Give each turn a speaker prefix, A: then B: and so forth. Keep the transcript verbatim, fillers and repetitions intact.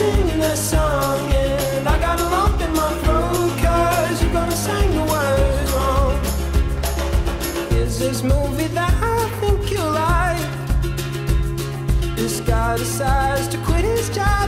A: singing that song, and I got a lump in my throat, cause you're gonna sing the words wrong. Here's this movie that I think you like. This guy decides to quit his job